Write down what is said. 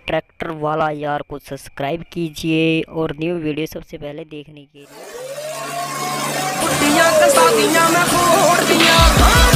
Tractor वाला यार को सब्सक्राइब कीजिए और न्यू वीडियो सबसे पहले देखने के लिए।